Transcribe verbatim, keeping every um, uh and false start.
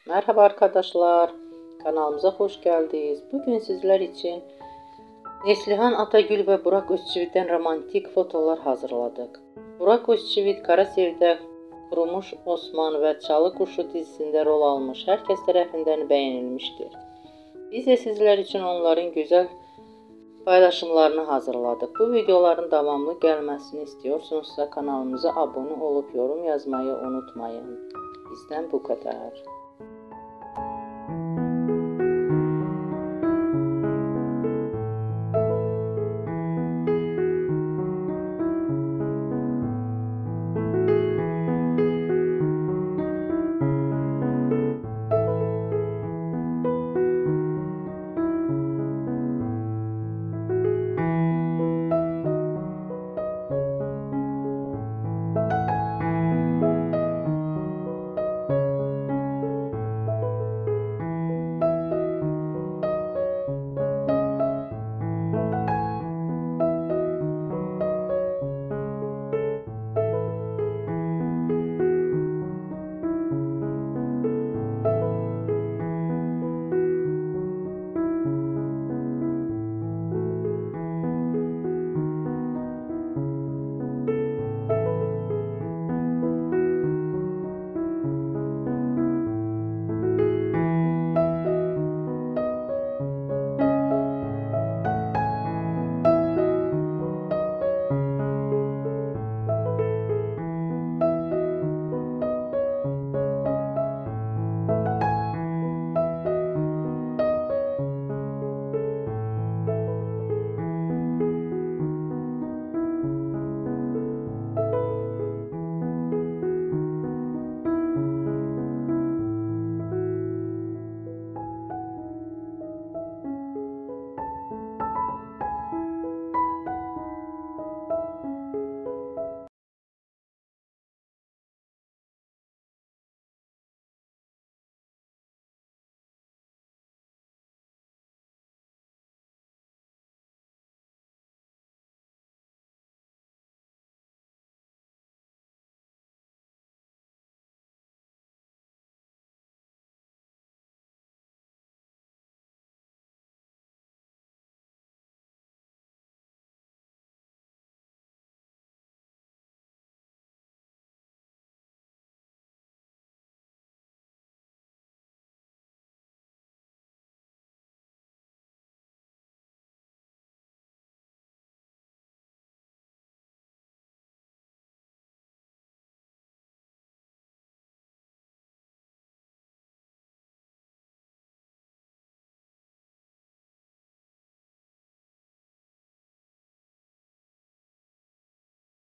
Merhaba arkadaşlar, kanalımıza hoş geldiniz. Bugün sizler için Neslihan Atagül ve Burak Özçivit'ten romantik fotolar hazırladık. Burak Özçivit, Kara Sevda, Kurumuş Osman ve Çalı Kuşu dizisinde rol almış. Herkes tarafından beğenilmiştir. Biz de sizler için onların güzel paylaşımlarını hazırladık. Bu videoların devamlı gelmesini istiyorsunuzsa kanalımıza abone olup yorum yazmayı unutmayın. Bizden bu kadar.